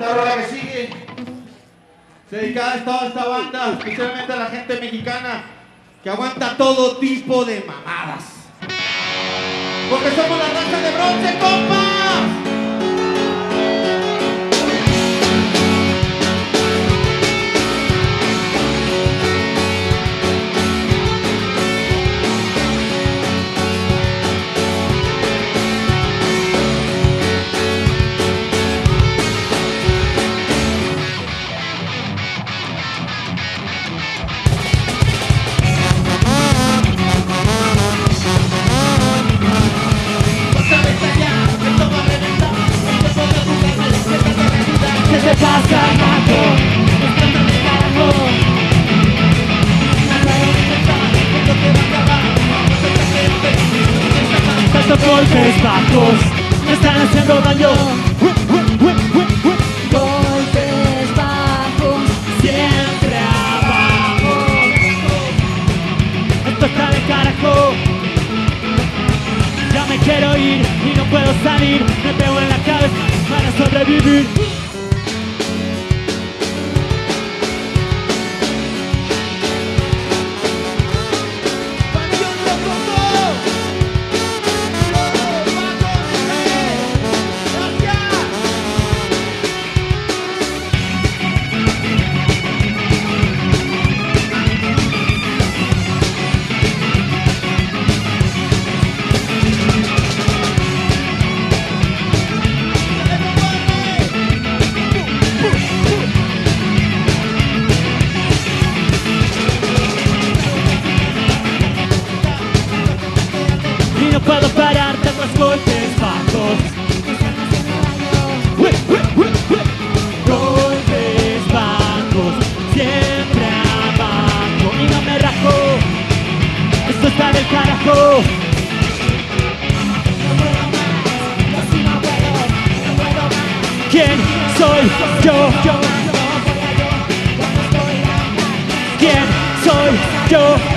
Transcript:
Esta rola que sigue, dedicada a toda esta banda, especialmente a la gente mexicana que aguanta todo tipo de mamadas. Porque somos la raza de bronce, compas. ¿Qué te pasa, mato? Desplátame el carajo. Tantos golpes bajos me están haciendo daño. Golpes bajos, siempre abajo. Esto está de carajo. Ya me quiero ir y no puedo salir. Me pego en la cabeza para sobrevivir. No puedo parar de los golpes bajos. Golpes bajos, siempre abajo. Y no me rajo, esto está del carajo. ¿Quién soy yo? ¿Quién soy yo?